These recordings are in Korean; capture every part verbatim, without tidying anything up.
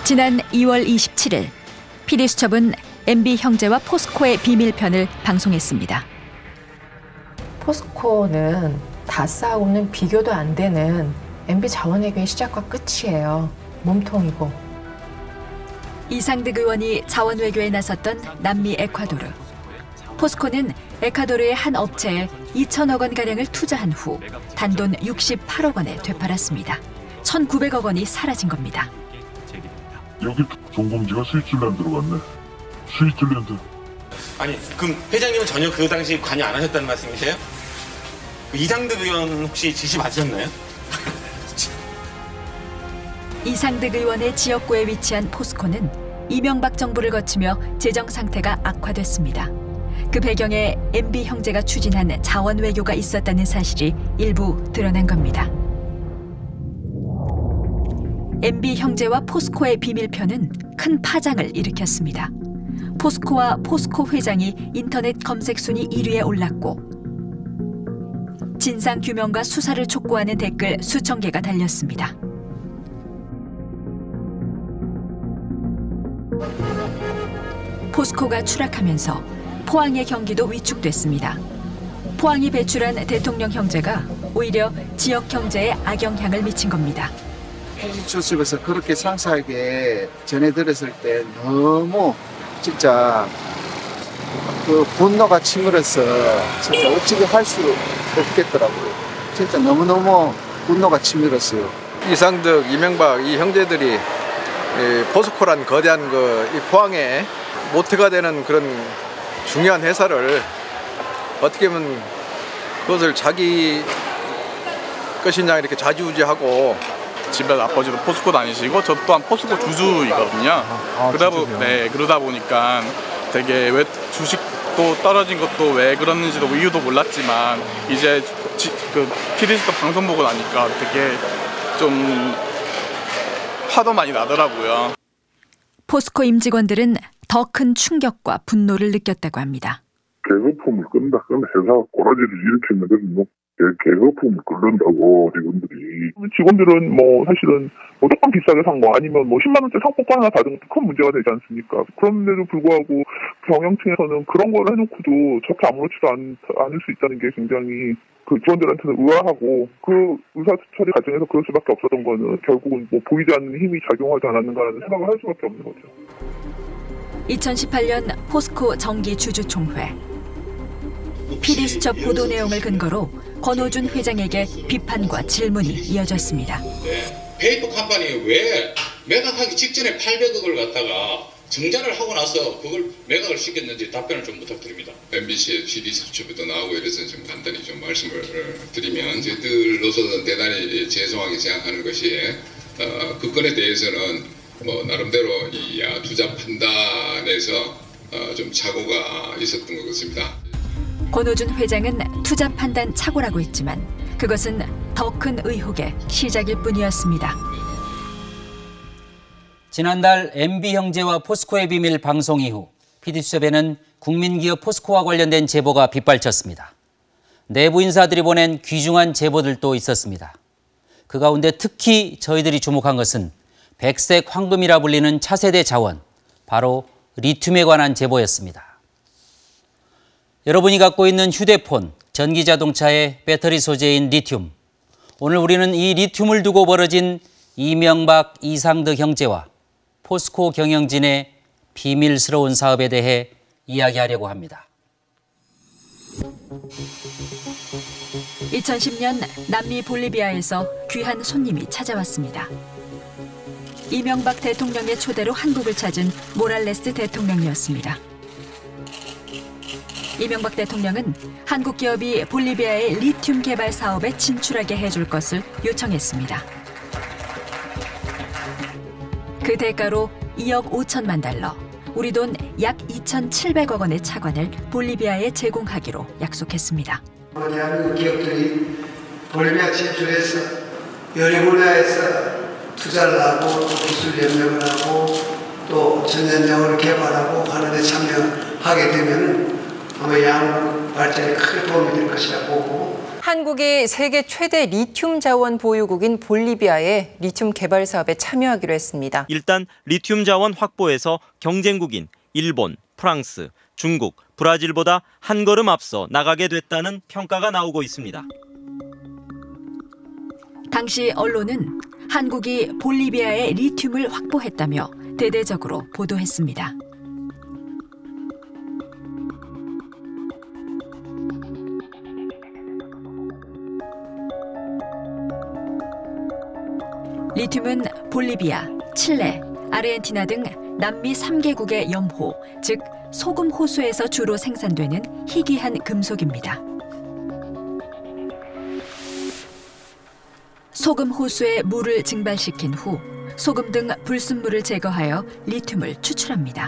지난 이월 이십칠일 피디수첩은 엠비 형제와 포스코의 비밀편을 방송했습니다. 포스코는 다 쌓아오는 비교도 안 되는 엠비 자원외교의 시작과 끝이에요. 몸통이고. 이상득 의원이 자원외교에 나섰던 남미 에콰도르. 포스코는 에콰도르의 한 업체에 이천억 원가량을 투자한 후 단돈 육십팔억 원에 되팔았습니다. 천구백억 원이 사라진 겁니다. 여기 종공지가 스위tzerland로 갔네. 스위tzerland. 아니, 그럼 회장님은 전혀 그 당시 관여 안 하셨다는 말씀이세요? 이상득 의원 혹시 지시 받으셨나요? 이상득 의원의 지역구에 위치한 포스코는 이명박 정부를 거치며 재정 상태가 악화됐습니다. 그 배경에 엠비 형제가 추진한 자원 외교가 있었다는 사실이 일부 드러난 겁니다. 엠비 형제와 포스코의 비밀편은 큰 파장을 일으켰습니다. 포스코와 포스코 회장이 인터넷 검색 순위 일 위에 올랐고 진상 규명과 수사를 촉구하는 댓글 수천 개가 달렸습니다. 포스코가 추락하면서 포항의 경기도 위축됐습니다. 포항이 배출한 대통령 형제가 오히려 지역 경제에 악영향을 미친 겁니다. 피디수첩에서 그렇게 상세하게 전해드렸을 때 너무 진짜 그 분노가 치밀어서 진짜 어찌게 할 수 없겠더라고요. 진짜 너무너무 분노가 치밀었어요. 이상득, 이명박 이 형제들이 이 포스코란 거대한 그 이 포항에 모태가 되는 그런 중요한 회사를 어떻게 보면 그것을 자기 것이냐 이렇게 좌지우지하고 집에 아버지도 포스코 다니시고 저 또한 포스코 주주이거든요. 아, 그러다, 보, 네, 그러다 보니까 되게 왜 주식도 떨어진 것도 왜 그러는지도 이유도 몰랐지만 이제 지, 그 피디수첩 방송 보고 나니까 되게 좀 화도 많이 나더라고요. 포스코 임직원들은 더 큰 충격과 분노를 느꼈다고 합니다. 개거품을 끈다. 그러면 회사가 꼬라지를 일으켰는데 뭐 개거품을 끓는다고 직원들이. 직원들은 뭐 사실은 무조건 비싸게 산 거 아니면 뭐 십만 원짜리 상품권 하나 받은 것도 큰 문제가 되지 않습니까? 그런데도 불구하고 경영층에서는 그런 걸 해놓고도 저렇게 아무렇지도 않, 않을 수 있다는 게 굉장히 그 직원들한테는 의아하고 그 의사처리 과정에서 그럴 수밖에 없었던 거는 결국은 뭐 보이지 않는 힘이 작용하지 않았는가라는 생각을 할 수밖에 없는 거죠. 이천십팔년 포스코 정기 주주총회. 피디수첩 보도 내용을 근거로 권오준 회장에게 비판과 질문이 이어졌습니다. 네, 페이퍼 컴퍼니 왜 매각하기 직전에 팔백억을 갖다가 정산을 하고 나서 그걸 매각을 시켰는지 답변을 좀 부탁드립니다. 엠비씨의 피디수첩에도 나오고 이래서 좀 간단히 좀 말씀을 드리면 저희들로서는 대단히 죄송하게 생각하는 것이 어, 그 건에 대해서는 뭐 나름대로 이 투자 판단에서 어, 좀 착오가 있었던 것 같습니다. 권오준 회장은 투자 판단 착오라고 했지만 그것은 더 큰 의혹의 시작일 뿐이었습니다. 지난달 엠비 형제와 포스코의 비밀 방송 이후 피디수첩에는 국민기업 포스코와 관련된 제보가 빗발쳤습니다. 내부 인사들이 보낸 귀중한 제보들도 있었습니다. 그 가운데 특히 저희들이 주목한 것은 백색 황금이라 불리는 차세대 자원, 바로 리튬에 관한 제보였습니다. 여러분이 갖고 있는 휴대폰, 전기자동차의 배터리 소재인 리튬. 오늘 우리는 이 리튬을 두고 벌어진 이명박, 이상득 형제와 포스코 경영진의 비밀스러운 사업에 대해 이야기하려고 합니다. 이천십년 남미 볼리비아에서 귀한 손님이 찾아왔습니다. 이명박 대통령의 초대로 한국을 찾은 모랄레스 대통령이었습니다. 이명박 대통령은 한국 기업이 볼리비아의 리튬 개발 사업에 진출하게 해줄 것을 요청했습니다. 그 대가로 이억 오천만 달러, 우리 돈 약 이천칠백억 원의 차관을 볼리비아에 제공하기로 약속했습니다. 대한민국 기업들이 볼리비아 진출해서 여러 분야에서 투자를 하고 또 기술 연맹을 하고 또 전전적으로 개발하고 하는 데 참여하게 되면 아마 양국 발전에 크게 도움이 될 것이라 보고. 한국이 세계 최대 리튬 자원 보유국인 볼리비아의 리튬 개발 사업에 참여하기로 했습니다. 일단 리튬 자원 확보에서 경쟁국인 일본, 프랑스, 중국, 브라질보다 한 걸음 앞서 나가게 됐다는 평가가 나오고 있습니다. 당시 언론은 한국이 볼리비아의 리튬을 확보했다며 대대적으로 보도했습니다. 리튬은 볼리비아, 칠레, 아르헨티나 등 남미 삼 개국의 염호, 즉 소금 호수에서 주로 생산되는 희귀한 금속입니다. 소금 호수에 물을 증발시킨 후 소금 등 불순물을 제거하여 리튬을 추출합니다.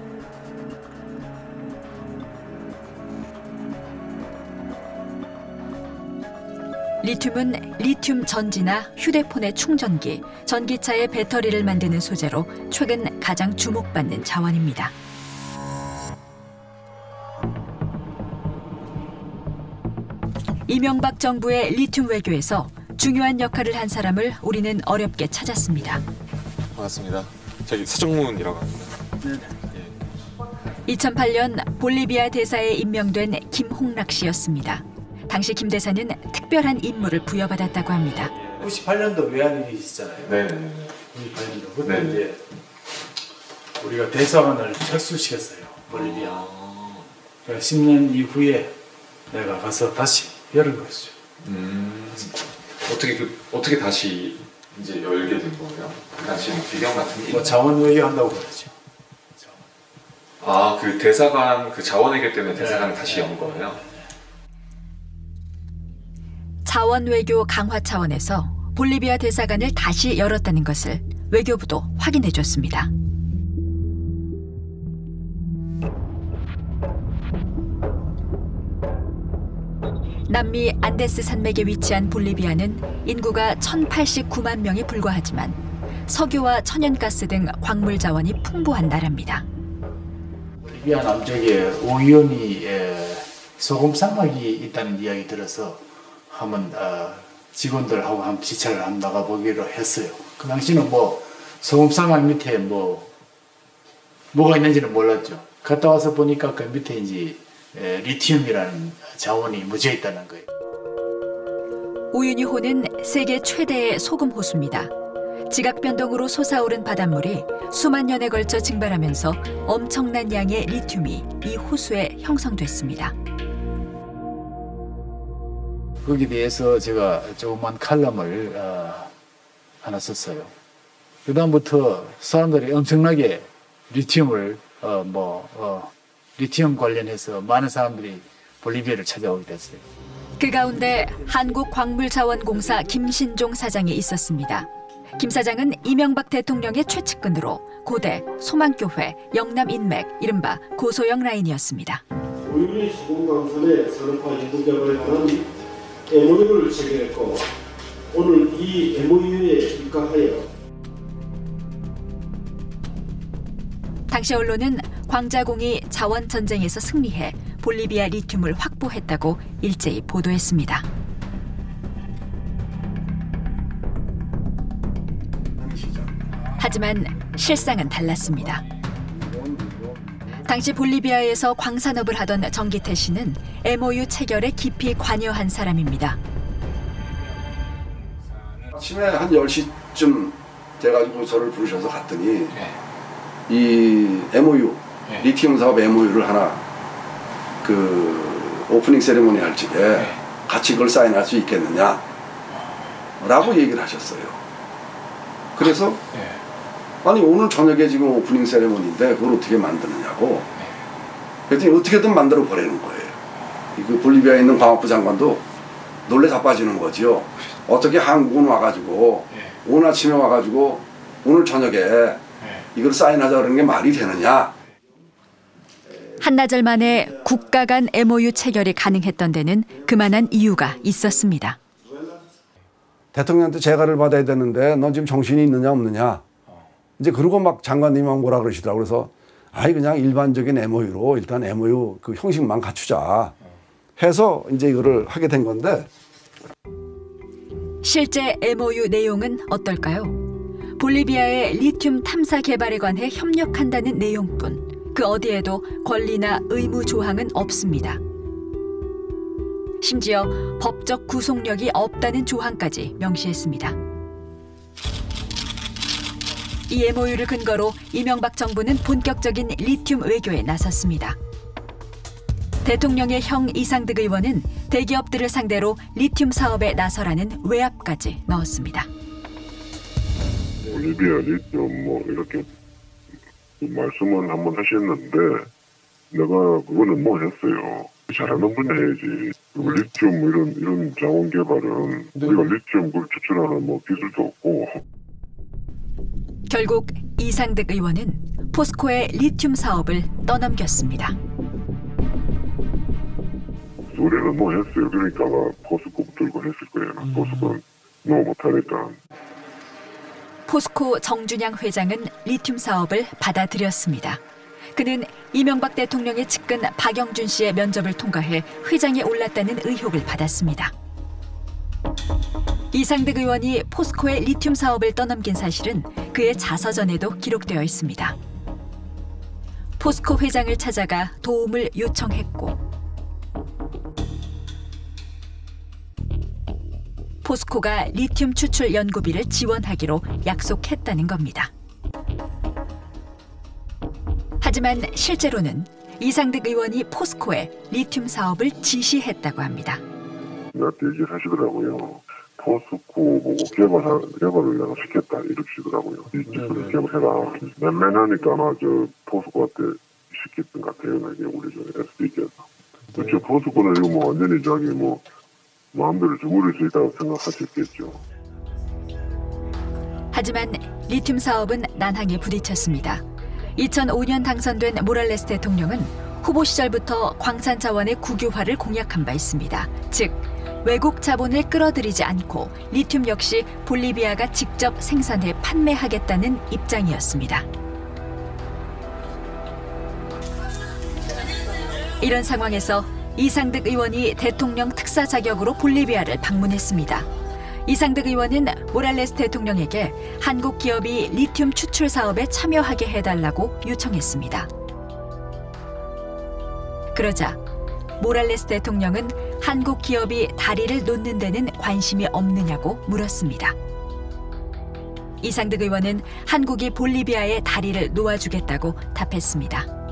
리튬은 리튬 전지나 휴대폰의 충전기, 전기차의 배터리를 만드는 소재로 최근 가장 주목받는 자원입니다. 이명박 정부의 리튬 외교에서 중요한 역할을 한 사람을 우리는 어렵게 찾았습니다. 반갑습니다. 저기 서정문이라고 합니다. 네. 이천팔 년 볼리비아 대사에 임명된 김홍락 씨였습니다. 당시 김 대사는 특별한 임무를 부여받았다고 합니다. 구십팔 년도 외환위기시잖아요. 네. 구십팔 년도 그때 네. 이제 우리가 대사관을 철수시켰어요. 볼리비아. 아. 그러니까 십 년 이후에 내가 가서 다시 열은 것이죠. 음. 어떻게 그 어떻게 다시 이제 열게 된 거예요? 그 당시 뭐 배경 같은 게 뭐 자원 외교한다고 그러죠. 아, 그 대사관 그 자원 외교 때문에 대사관을 네. 다시 연 거예요? 자원 외교 강화 차원에서 볼리비아 대사관을 다시 열었다는 것을 외교부도 확인해 줬습니다. 남미 안데스 산맥에 위치한 볼리비아는 인구가 천팔십구만 명에 불과하지만 석유와 천연가스 등 광물 자원이 풍부한 나라입니다. 볼리비아 남쪽에 오이오니 소금 사막이 있다는 이야기 들어서 한번 어, 직원들하고 한번 지차를 한번 나가보기로 했어요. 그 당시는 뭐 소금 사막 밑에 뭐 뭐가 있는지는 몰랐죠. 갔다 와서 보니까 그 밑에 이제 에, 리튬이라는 자원이 묻어 있다는 거예요. 오유니호는 세계 최대의 소금 호수입니다. 지각 변동으로 솟아오른 바닷물이 수만 년에 걸쳐 증발하면서 엄청난 양의 리튬이 이 호수에 형성됐습니다. 거기에 대해서 제가 조그만 칼럼을 어, 하나 썼어요. 그 다음부터 사람들이 엄청나게 리튬을 어, 뭐 어, 리튬 관련해서 많은 사람들이 볼리비아를 찾아오게 됐어요. 그 가운데 한국광물자원공사 김신종 사장이 있었습니다. 김 사장은 이명박 대통령의 최측근으로 고대, 소망교회, 영남인맥, 이른바 고소영 라인이었습니다. 오유니 소금강산의 산업화 연구 개발에 관한 엠오유를 체결했고 오늘 이 엠오유에 입각하여 당시 언론은 광자공이 자원 전쟁에서 승리해 볼리비아 리튬을 확보했다고 일제히 보도했습니다. 하지만 실상은 달랐습니다. 당시 볼리비아에서 광산업을 하던 정기태 씨는 엠오유 체결에 깊이 관여한 사람입니다. 아침에 한 열 시쯤 돼가지고 저를 부르셔서 갔더니 이 엠오유, 네. 리튬 사업 엠오유를 하나 그 오프닝 세리머니 할 적에 네. 같이 그걸 사인할 수 있겠느냐 라고 얘기를 하셨어요. 그래서 네. 아니 오늘 저녁에 지금 오프닝 세리머니인데 그걸 어떻게 만드느냐고 네. 그랬더니 어떻게든 만들어 보라는 거예요. 그 볼리비아에 있는 광학부 장관도 놀래 자빠지는 거죠. 어떻게 한국은 와가지고 네. 오늘 아침에 와가지고 오늘 저녁에 이걸 사인하자 그러는 게 말이 되느냐. 한나절 만에 국가 간 엠오유 체결이 가능했던 데는 그만한 이유가 있었습니다. 대통령한테 재가를 받아야 되는데 너 지금 정신이 있느냐 없느냐. 이제 그러고 막 장관님이 뭐라 그러시더라고요. 그래서 아이 그냥 일반적인 엠오유로 일단 엠오유 그 형식만 갖추자 해서 이제 이거를 하게 된 건데 실제 엠오유 내용은 어떨까요? 볼리비아의 리튬 탐사 개발에 관해 협력한다는 내용뿐 그 어디에도 권리나 의무 조항은 없습니다. 심지어 법적 구속력이 없다는 조항까지 명시했습니다. 이 엠오유를 근거로 이명박 정부는 본격적인 리튬 외교에 나섰습니다. 대통령의 형 이상득 의원은 대기업들을 상대로 리튬 사업에 나서라는 외압까지 넣었습니다. 볼리비아 리튬 뭐 이렇게 말씀은 한번 하셨는데 내가 그거는 뭐 했어요. 잘하는 분야 해야지. 리튬 뭐 이런 이런 자원 개발은 네. 우리가 리튬 그걸 추출하는 뭐 기술도 없고. 결국 이상득 의원은 포스코의 리튬 사업을 떠넘겼습니다. 우리는 뭐 했어요. 그러니까 포스코 들고 했을 거예요. 음. 포스코는 너무 못하니까. 포스코 정준양 회장은 리튬 사업을 받아들였습니다. 그는 이명박 대통령의 측근 박영준 씨의 면접을 통과해 회장에 올랐다는 의혹을 받았습니다. 이상득 의원이 포스코의 리튬 사업을 떠넘긴 사실은 그의 자서전에도 기록되어 있습니다. 포스코 회장을 찾아가 도움을 요청했고 포스코가 리튬 추출 연구비를 지원하기로 약속했다는 겁니다. 하지만 실제로는 이상득 의원이 포스코에 리튬 사업을 지시했다고 합니다. 나한테 얘기하시더라고요. 포스코 보고 개발, 개발을 내가 시켰다 이러시더라고요. 이 기술을 개발해라. 맨맨하니까 아마 저 포스코한테 시켰던 것 같아요. 이게 우리 저 에스디께서. 그렇죠. 포스코는 이거 뭐 완전히 저기 뭐 마음대로 주무릴 수 있다고 생각하셨겠죠. 하지만 리튬 사업은 난항에 부딪혔습니다. 이천오 년 당선된 모랄레스 대통령은 후보 시절부터 광산 자원의 국유화를 공약한 바 있습니다. 즉, 외국 자본을 끌어들이지 않고 리튬 역시 볼리비아가 직접 생산해 판매하겠다는 입장이었습니다. 이런 상황에서 이상득 의원이 대통령 특사 자격으로 볼리비아를 방문했습니다. 이상득 의원은 모랄레스 대통령에게 한국 기업이 리튬 추출 사업에 참여하게 해달라고 요청했습니다. 그러자 모랄레스 대통령은 한국 기업이 다리를 놓는 데는 관심이 없느냐고 물었습니다. 이상득 의원은 한국이 볼리비아에 다리를 놓아주겠다고 답했습니다.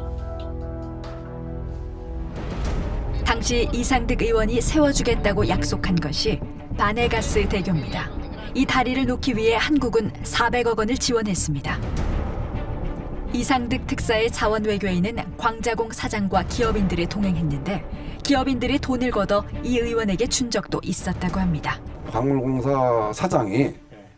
당시 이상득 의원이 세워주겠다고 약속한 것이 바네가스 대교입니다. 이 다리를 놓기 위해 한국은 사백억 원을 지원했습니다. 이상득 특사의 자원 외교에는 광자공 사장과 기업인들이 동행했는데 기업인들이 돈을 걷어 이 의원에게 준 적도 있었다고 합니다. 광물공사 사장이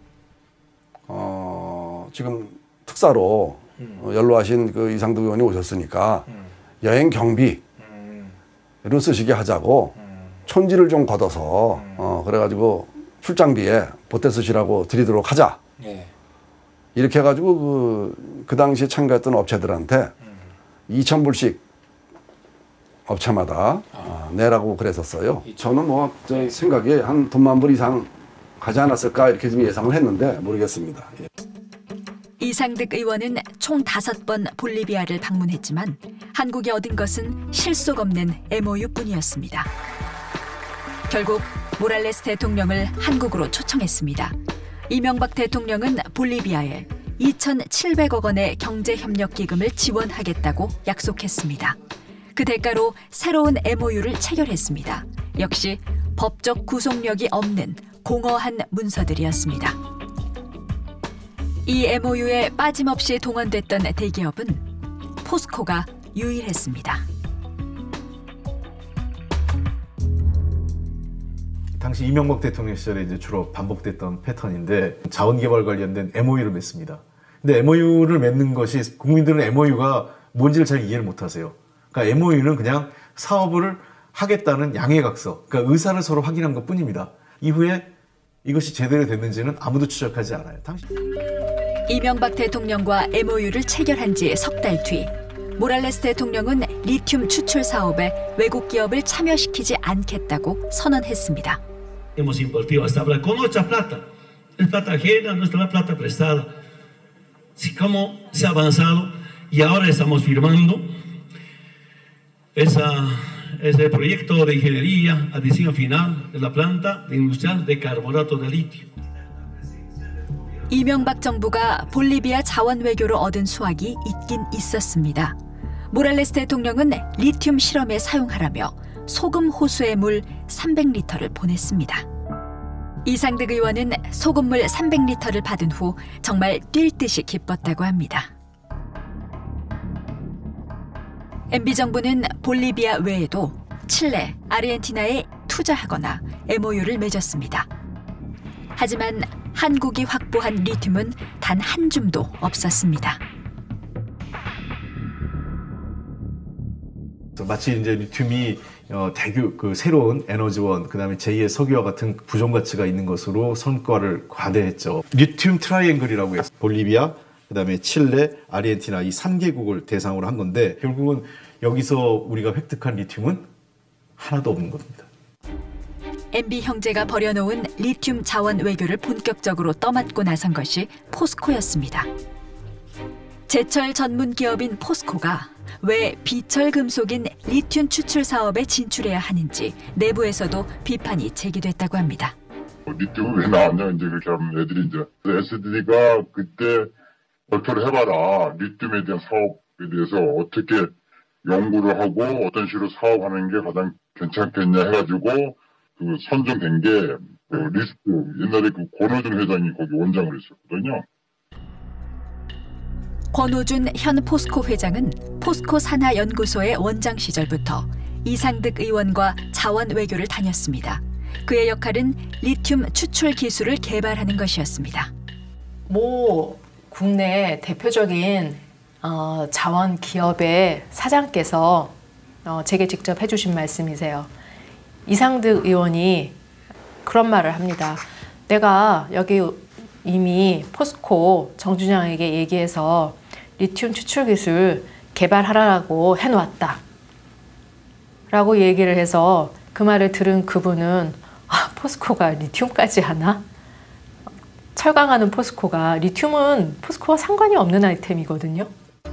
어, 지금 특사로 음. 연로하신 그 이상득 의원이 오셨으니까 음. 여행 경비 를 쓰시게 하자고 음. 촌지를 좀 걷어서 음. 어, 그래가지고 출장비에 보태 쓰시라고 드리도록 하자. 네. 이렇게 해가지고 그, 그 당시에 참가했던 업체들한테 음. 이천 불씩 업체마다 아. 어, 내라고 그랬었어요. 저는 뭐 제 생각에 한 돈만 불 이상 가지 않았을까 이렇게 좀 예상을 했는데 모르겠습니다. 예. 이상득 의원은 총 다섯 번 볼리비아를 방문했지만 한국이 얻은 것은 실속 없는 엠오유뿐이었습니다. 결국 모랄레스 대통령을 한국으로 초청했습니다. 이명박 대통령은 볼리비아에 이천칠백억 원의 경제협력기금을 지원하겠다고 약속했습니다. 그 대가로 새로운 엠오유를 체결했습니다. 역시 법적 구속력이 없는 공허한 문서들이었습니다. 이 엠오유에 빠짐없이 동원됐던 대기업은 포스코가 유일했습니다. 당시 이명박 대통령 시절에 이제 주로 반복됐던 패턴인데 자원개발 관련된 엠오유를 맺습니다. 근데 엠오유를 맺는 것이 국민들은 엠오유가 뭔지를 잘 이해를 못하세요. 그러니까 엠오유는 그냥 사업을 하겠다는 양해각서, 그러니까 의사를 서로 확인한 것뿐입니다. 이후에 이것이 제대로 됐는지는 아무도 추적하지 않아요. 당시... 이명박 대통령과 엠오유를 체결한 지 석 달 뒤 모랄레스 대통령은 리튬 추출 사업에 외국 기업을 참여시키지 않겠다고 선언했습니다. hemos invertido hasta ahora con nuestra plata. Es plata ajena, no es la plata prestada. Así como se ha avanzado y ahora estamos firmando esa, ese proyecto de ingeniería a diseño final de la planta de industrial de carbonato de litio. 이명박 정부가 볼리비아 자원 외교로 얻은 수확이 있긴 있었습니다. 모랄레스 대통령은 리튬 실험에 사용하라며 소금 호수의 물 삼백 리터를 보냈습니다. 이상득 의원은 소금물 삼백 리터를 받은 후 정말 뛸 듯이 기뻤다고 합니다. 엠비 정부는 볼리비아 외에도 칠레, 아르헨티나에 투자하거나 엠오유를 맺었습니다. 하지만 한국이 확보한 리튬은 단 한 줌도 없었습니다. 마치 이제 리튬이 어, 대규 그 새로운 에너지원, 그다음에 제이의 석유와 같은 부존 가치가 있는 것으로 성과를 과대했죠. 리튬 트라이앵글이라고 해서 볼리비아, 그다음에 칠레, 아르헨티나 이 세 개국을 대상으로 한 건데 결국은 여기서 우리가 획득한 리튬은 하나도 없는 겁니다. 엠비 형제가 벌여놓은 리튬 자원 외교를 본격적으로 떠맡고 나선 것이 포스코였습니다. 제철 전문 기업인 포스코가 왜 비철 금속인 리튬 추출 사업에 진출해야 하는지 내부에서도 비판이 제기됐다고 합니다. 리튬은 왜 나왔냐 이제 그렇게 하면 애들이 이제 에스디가 그때 발표를 해봐라. 리튬에 대한 사업에 대해서 어떻게 연구를 하고 어떤 식으로 사업하는 게 가장 괜찮겠냐 해가지고 그 선정된 게 그 리스트 옛날에 그 권호준 회장이 거기 원장을 했었거든요. 권호준 현 포스코 회장은 포스코 산하연구소의 원장 시절부터 이상득 의원과 자원 외교를 다녔습니다. 그의 역할은 리튬 추출 기술을 개발하는 것이었습니다. 모 국내 대표적인 어, 자원 기업의 사장께서 어, 제게 직접 해주신 말씀이세요. 이상득 의원이 그런 말을 합니다. 내가 여기 이미 포스코 정주장에게 얘기해서 리튬 추출 기술 개발하라고 해놓았다. 라고 얘기를 해서 그 말을 들은 그분은 아, 포스코가 리튬까지 하나? 철강하는 포스코가 리튬은 포스코와 상관이 없는 아이템이거든요.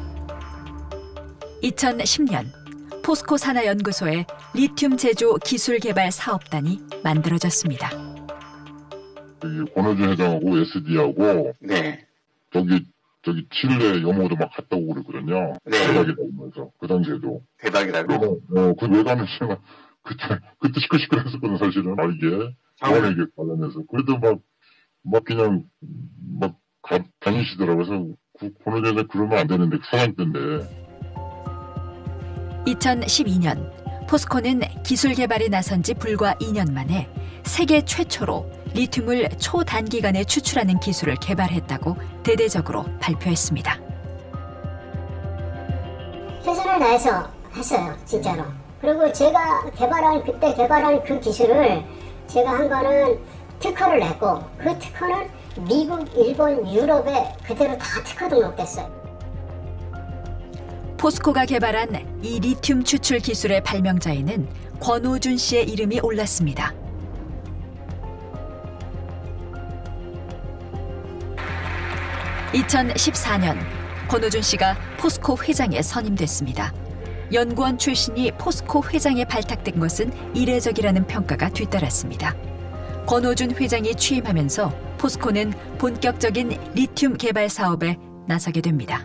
이천십 년 포스코 산하연구소에 리튬 제조 기술 개발 사업단이 만들어졌습니다. 권호준 회장하고 에스디하고 네. 저기 저기 칠레 염호도 막 갔다 오고 그랬거든요. 네. 대박이라고 하면서 그 당시에도 대박이라고. 어, 그 왜 가면서 그때 그때 시끌시끌했었거든 사실은. 아 이게 자원에게 관련해서 그래도 막 막 그냥 막 가, 다니시더라고요. 그래서 그 권호준 회장 그러면 안 되는데 사장 때인데. 이천십이 년 포스코는 기술 개발에 나선 지 불과 이 년 만에 세계 최초로 리튬을 초단기간에 추출하는 기술을 개발했다고 대대적으로 발표했습니다. 최선을 다해서 했어요, 진짜로. 그리고 제가 개발한 그때 개발한 그 기술을 제가 한 거는 특허를 냈고 그 특허는 미국, 일본, 유럽에 그대로 다 특허 등록됐어요. 포스코가 개발한 이 리튬 추출 기술의 발명자에는 권호준 씨의 이름이 올랐습니다. 이천십사 년 권호준 씨가 포스코 회장에 선임됐습니다. 연구원 출신이 포스코 회장에 발탁된 것은 이례적이라는 평가가 뒤따랐습니다. 권호준 회장이 취임하면서 포스코는 본격적인 리튬 개발 사업에 나서게 됩니다.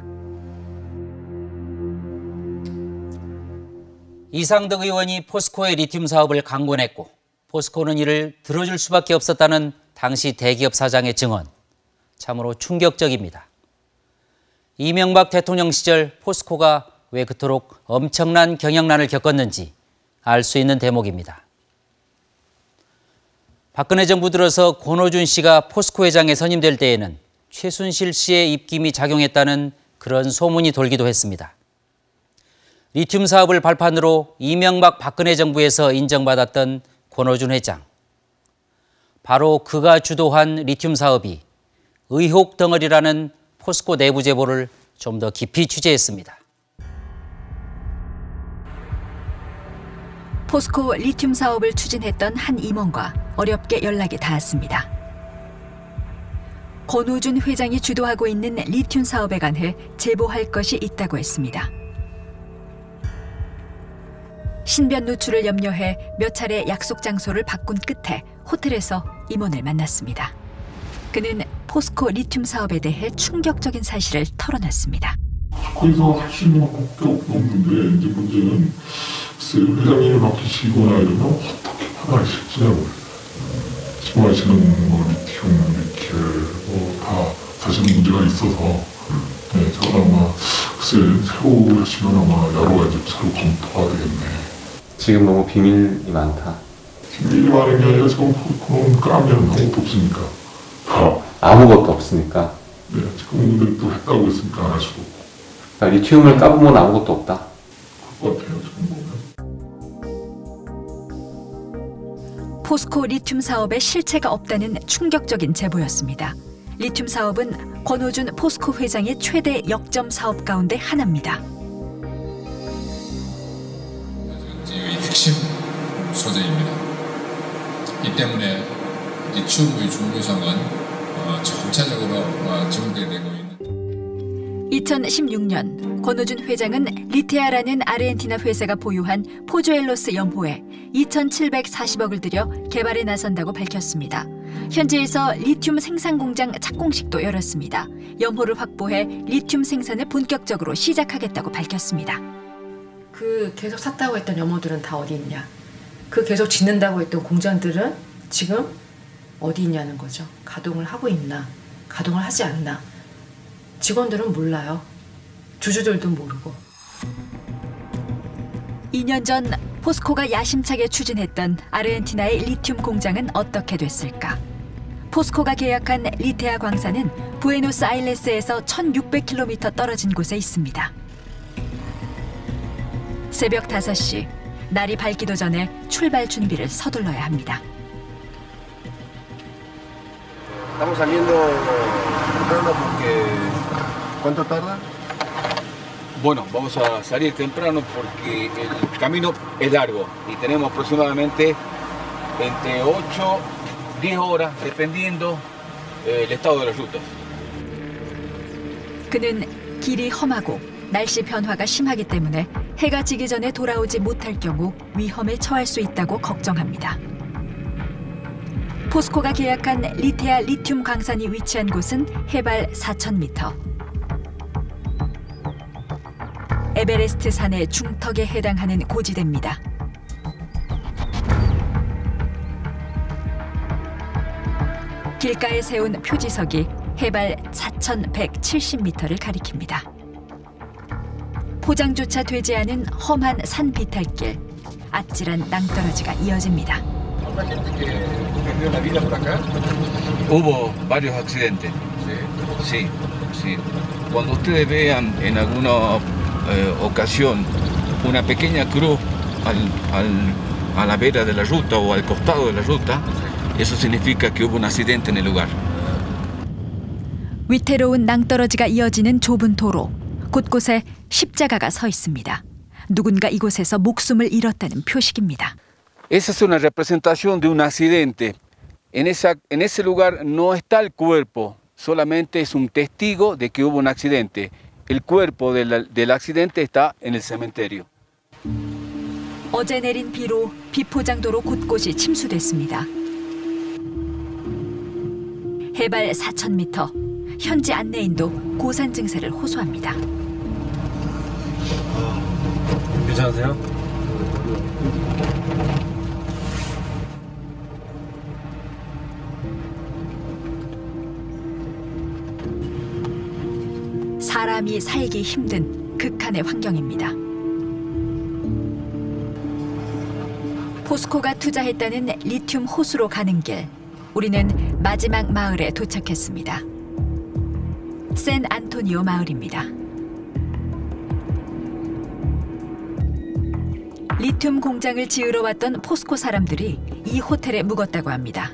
이상득 의원이 포스코의 리튬 사업을 강권했고 포스코는 이를 들어줄 수밖에 없었다는 당시 대기업 사장의 증언. 참으로 충격적입니다. 이명박 대통령 시절 포스코가 왜 그토록 엄청난 경영난을 겪었는지 알 수 있는 대목입니다. 박근혜 정부 들어서 권호준 씨가 포스코 회장에 선임될 때에는 최순실 씨의 입김이 작용했다는 그런 소문이 돌기도 했습니다. 리튬 사업을 발판으로 이명박 박근혜 정부에서 인정받았던 권호준 회장. 바로 그가 주도한 리튬 사업이 의혹 덩어리라는 포스코 내부 제보를 좀 더 깊이 취재했습니다. 포스코 리튬 사업을 추진했던 한 임원과 어렵게 연락이 닿았습니다. 권호준 회장이 주도하고 있는 리튬 사업에 관해 제보할 것이 있다고 했습니다. 신변 노출을 염려해 몇 차례 약속 장소를 바꾼 끝에 호텔에서 임원을 만났습니다. 그는 포스코 리튬 사업에 대해 충격적인 사실을 털어놨습니다. 거기서 할 수 있는 것밖에 없는데 이제 문제는 회장님을 맡기시거나 이러면 어떻게 나가실지냐고요. 지구하시는 뭐 리튬, 니켈 뭐 다 사실 문제가 있어서 네, 저는 아마 글쎄 새로 하시면 아마 여러 가지 새로 검토가 되겠네. 지금 너무 비밀이 많다. 비밀이 많은 게 아니라 지금 포스코는 까면 아무것도 없으니까. 다. 아무것도 없으니까. 네, 지금 근데 또 했다고 했으니까 안 할 수도 없고. 그러니까 리튬을 까보면 아무것도 없다. 그럴 것 같아요, 지금 보면. 포스코 리튬 사업에 실체가 없다는 충격적인 제보였습니다. 리튬 사업은 권호준 포스코 회장의 최대 역점 사업 가운데 하나입니다. 핵심 소재입니다. 이 때문에 리튬의 중요성은 어, 점차적으로 어, 증대되고 있는. 이천십육 년 권호준 회장은 리테아라는 아르헨티나 회사가 보유한 포주엘로스 염호에 이천칠백사십억을 들여 개발에 나선다고 밝혔습니다. 현지에서 리튬 생산 공장 착공식도 열었습니다. 염호를 확보해 리튬 생산을 본격적으로 시작하겠다고 밝혔습니다. 그 계속 샀다고 했던 염호들은 다 어디 있냐? 그 계속 짓는다고 했던 공장들은 지금 어디 있냐는 거죠. 가동을 하고 있나? 가동을 하지 않나? 직원들은 몰라요. 주주들도 모르고. 이 년 전 포스코가 야심차게 추진했던 아르헨티나의 리튬 공장은 어떻게 됐을까? 포스코가 계약한 리테아 광산은 부에노스아이레스에서 천육백 킬로미터 떨어진 곳에 있습니다. 새벽 다섯 시, 날이 밝기도 전에 출발 준비를 서둘러야 합니다. Estamos saliendo temprano porque ¿cuánto tarda? Bueno, vamos a salir temprano porque el camino es largo y tenemos aproximadamente entre ocho, diez horas dependiendo del estado de las rutas. 그는 길이 험하고 날씨 변화가 심하기 때문에 해가 지기 전에 돌아오지 못할 경우 위험에 처할 수 있다고 걱정합니다. 포스코가 계약한 리테아 리튬 광산이 위치한 곳은 해발 사천 미터. 에베레스트 산의 중턱에 해당하는 고지대입니다. 길가에 세운 표지석이 해발 사천백칠십 미터를 가리킵니다. 포장조차 되지 않은 험한 산 비탈길, 아찔한 낭떠러지가 이어집니다. Hubo varios accidentes. Sí, sí. Cuando ustedes vean en alguna eh, ocasión una pequeña cruz al, al, a la vera de la ruta o al costado de la ruta, eso significa que hubo un accidente en el lugar. 위태로운 낭떠러지가 이어지는 좁은 도로, 곳곳에 십자가가 서 있습니다. 누군가 이곳에서 목숨을 잃었다는 표식입니다. Esa es una representación de un accidente. En, esa, en ese lugar no está el cuerpo, solamente es un testigo de que hubo un accidente. El cuerpo del, del accidente está en el cementerio. 어제 내린 비로 비포장도로 곳곳이 침수됐습니다. 해발 사천 미터, 현지 안내인도 고산 증세를 호소합니다. 괜찮으세요? 사람이 살기 힘든 극한의 환경입니다. 포스코가 투자했다는 리튬 호수로 가는 길, 우리는 마지막 마을에 도착했습니다. 샌 안토니오 마을입니다. 리튬 공장을 지으러 왔던 포스코 사람들이 이 호텔에 묵었다고 합니다.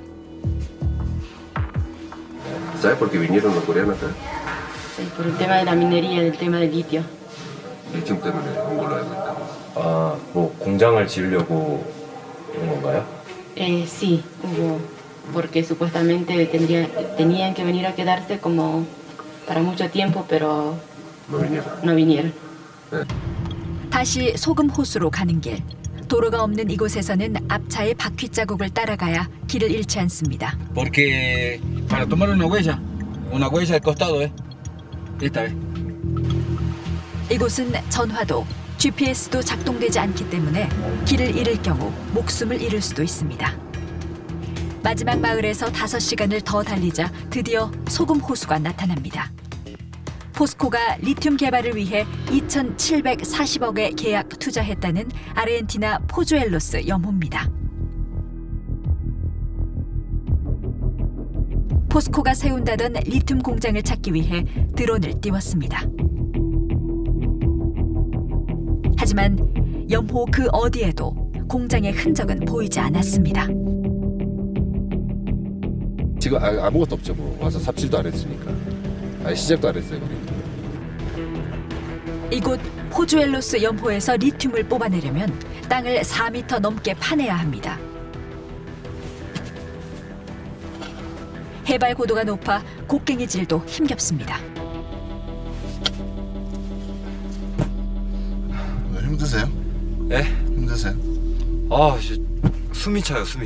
¿Sabes por qué vinieron los coreanos acá? Por el tema de la minería, del tema del litio. Litio 때문에 온 걸로 알고 있다고. 아, 뭐 공장을 지으려고 온 건가요? Eh, sí, hubo, porque supuestamente tendría, tenían que venir a quedarse como para mucho tiempo, pero no vinieron. No vinieron. 네. 다시 소금 호수로 가는 길. 도로가 없는 이곳에서는 앞차의 바퀴 자국을 따라가야 길을 잃지 않습니다. Porque para tomar una huella, una huella al costado, ¿eh? Esta vez. 이곳은 전화도, 지피에스도 작동되지 않기 때문에 길을 잃을 경우 목숨을 잃을 수도 있습니다. 마지막 마을에서 다섯 시간을 더 달리자 드디어 소금 호수가 나타납니다. 포스코가 리튬 개발을 위해 이천칠백사십억의 계약 투자했다는 아르헨티나 포주엘로스 염호입니다. 포스코가 세운다던 리튬 공장을 찾기 위해 드론을 띄웠습니다. 하지만 염호 그 어디에도 공장의 흔적은 보이지 않았습니다. 지금 아, 아무것도 없죠. 뭐 와서 삽질도 안 했으니까. 아니 시작도 안 했어요. 우리. 이곳 포주엘로스 염호에서 리튬을 뽑아내려면 땅을 사 미터 넘게 파내야 합니다. 해발 고도가 높아 곡괭이질도 힘겹습니다. 힘드세요? 네? 힘드세요? 아, 숨이 차요, 숨이.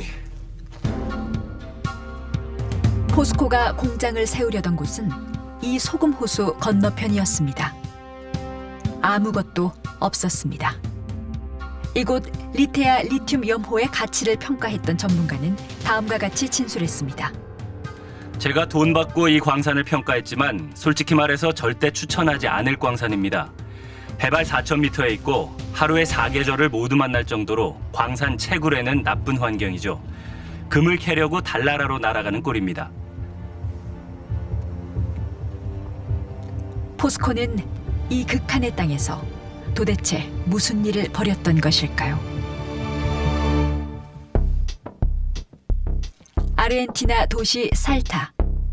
포스코가 공장을 세우려던 곳은 이 소금 호수 건너편이었습니다. 아무것도 없었습니다. 이곳 리테아 리튬 염호의 가치를 평가했던 전문가는 다음과 같이 진술했습니다. 제가 돈 받고 이 광산을 평가했지만 솔직히 말해서 절대 추천하지 않을 광산입니다. 해발 사천 미터에 있고 하루에 사 계절을 모두 만날 정도로 광산 채굴에는 나쁜 환경이죠. 금을 캐려고 달나라로 날아가는 꼴입니다. 포스코는 이 극한의 땅에서 도대체 무슨 일을 벌였던 것일까요? 아르헨티나 도시 살타.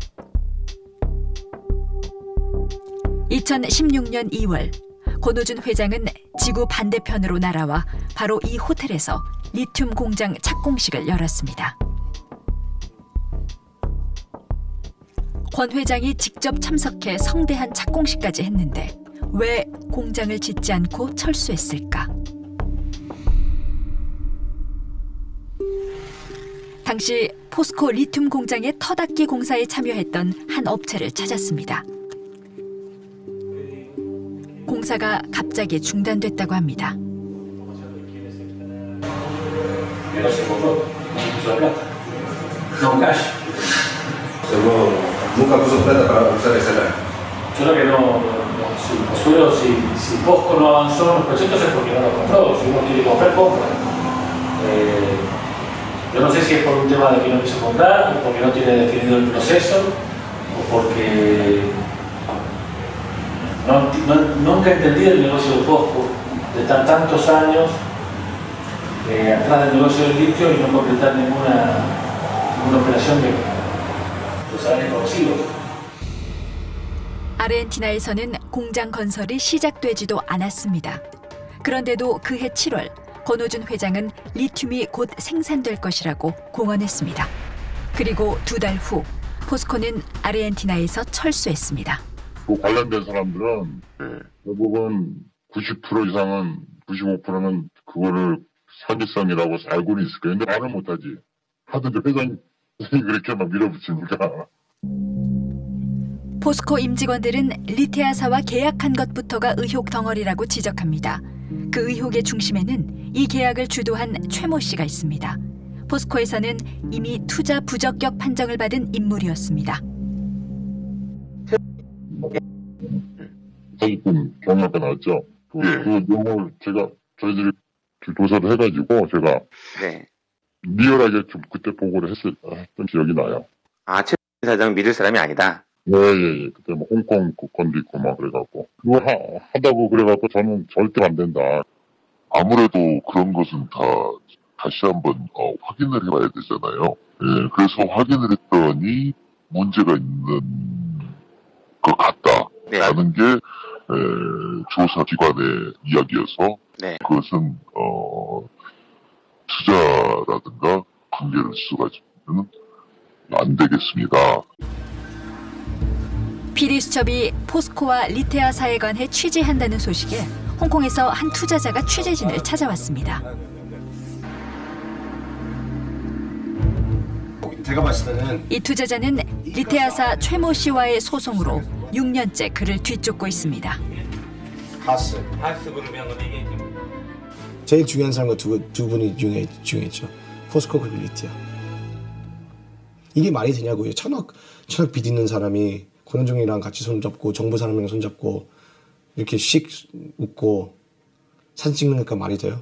이천십육 년 이월 권오준 회장은 지구 반대편으로 날아와 바로 이 호텔에서 리튬 공장 착공식을 열었습니다. 권 회장이 직접 참석해 성대한 착공식까지 했는데 왜 공장을 짓지 않고 철수했을까? 당시 포스코 리튬 공장의 터닫기 공사에 참여했던 한 업체를 찾았습니다. 공사가 갑자기 중단됐다고 합니다. Nunca puso plata para usar esa lana. Yo creo que no, no si, Pozuelo, si, si Posco no avanzó en los proyectos es porque no lo compró. Si uno quiere comprar, compra. Eh, yo no sé si es por un tema de que no quiso comprar, o porque no tiene definido el proceso, o porque no, no, nunca entendí el negocio de Posco, de estar tantos años eh, atrás del negocio del litio y no completar ninguna, ninguna operación de 아르헨티나에서는 공장 건설이 시작되지도 않았습니다. 그런데도 그해 칠월 권오준 회장은 리튬이 곧 생산될 것이라고 공언했습니다. 그리고 두 달 후 포스코는 아르헨티나에서 철수했습니다. 그 관련된 사람들은 대부분 구십 퍼센트 이상은 구십오 퍼센트는 그거를 사기성이라고 알고는 있을 거예요. 근데 말을 못하지. 하던데 회장이 그렇게 막 밀어붙이니까. 포스코 임직원들은 리테아사와 계약한 것부터가 의혹 덩어리라고 지적합니다. 그 의혹의 중심에는 이 계약을 주도한 최모 씨가 있습니다. 포스코에서는 이미 투자 부적격 판정을 받은 인물이었습니다. 사기꾼 경력가 나왔죠. 그, 그 용어를 제가 저희들이 조사를 해가지고 제가 네. 리얼하게 좀 그때 보고를 했을, 했던 기억이 나요. 아, 최 사장 믿을 사람이 아니다. 예, 예, 예. 그때 뭐 홍콩 국권도 있고 막 그래갖고. 그거 하, 하다고 그래갖고 저는 절대 안 된다. 아무래도 그런 것은 다 다시 한번 어, 확인을 해봐야 되잖아요. 예, 그래서 확인을 했더니 문제가 있는 것 같다라는 네. 게 에, 조사기관의 이야기여서 네. 네. 그것은 어, 투자라든가 관계를 써가지고는 안 되겠습니다. 피디수첩이 포스코와 리테아사에 관해 취재한다는 소식에 홍콩에서 한 투자자가 취재진을 찾아왔습니다. 제가 봤을 때는 이 투자자는 리테아사 최모 씨와의 소송으로 육 년째 그를 뒤쫓고 있습니다. 하스. 하스 그룹이란 건 이게 제일 중요한 사람과 두, 두 분이 중요해, 중요했죠. 포스코 그리고 리테아. 이게 말이 되냐고요. 천억, 천억 빚 있는 사람이 권원중이랑 같이 손잡고 정부 사람이랑 손잡고 이렇게 씩 웃고 사진 찍는 것과 말이 돼요?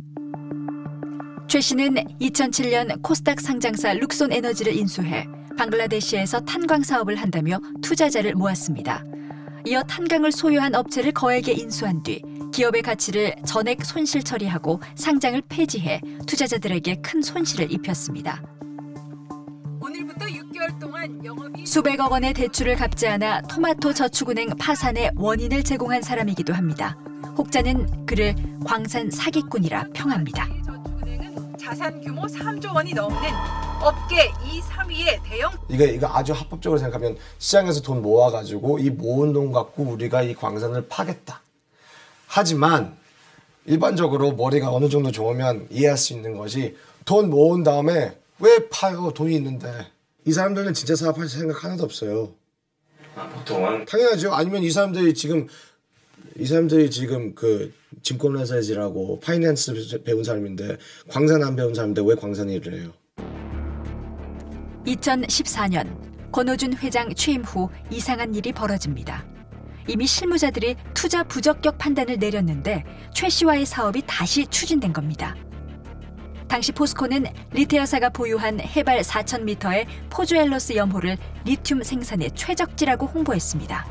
최 씨는 이천칠 년 코스닥 상장사 룩손 에너지를 인수해 방글라데시에서 탄광 사업을 한다며 투자자를 모았습니다. 이어 탄광을 소유한 업체를 거액에 인수한 뒤 기업의 가치를 전액 손실 처리하고 상장을 폐지해 투자자들에게 큰 손실을 입혔습니다. 오늘부터 육 개월 동안 영업이 수백억 원의 대출을 갚지 않아 토마토 저축은행 파산의 원인을 제공한 사람이기도 합니다. 혹자는 그를 광산 사기꾼이라 평합니다. 자산 규모 삼조 원이 넘는 업계 이, 삼 위의 대형 이거 이거 아주 합법적으로 생각하면 시장에서 돈 모아가지고 이 모은 돈 갖고 우리가 이 광산을 파겠다. 하지만 일반적으로 머리가 어느 정도 좋으면 이해할 수 있는 것이 돈 모은 다음에 왜 파요? 돈이 있는데. 이 사람들은 진짜 사업할 생각 하나도 없어요. 아, 보통은 당연하죠. 아니면 이 사람들이 지금 이 사람들이 지금 그 증권회사에서 일하고 파이낸스 배운 사람인데 광산 안 배운 사람인데 왜 광산 일을 해요? 이천십사 년 권오준 회장 취임 후 이상한 일이 벌어집니다. 이미 실무자들이 투자 부적격 판단을 내렸는데 최 씨와의 사업이 다시 추진된 겁니다. 당시 포스코는 리테아사가 보유한 해발 사천 미터의 포주엘로스 염호를 리튬 생산의 최적지라고 홍보했습니다.